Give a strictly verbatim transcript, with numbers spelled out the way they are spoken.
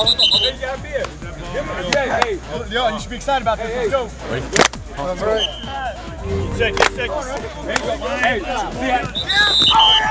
Hey, Leon, you should be excited about this. Let's go. Ready? All right. Six, six. Hey, yeah. Oh, yeah.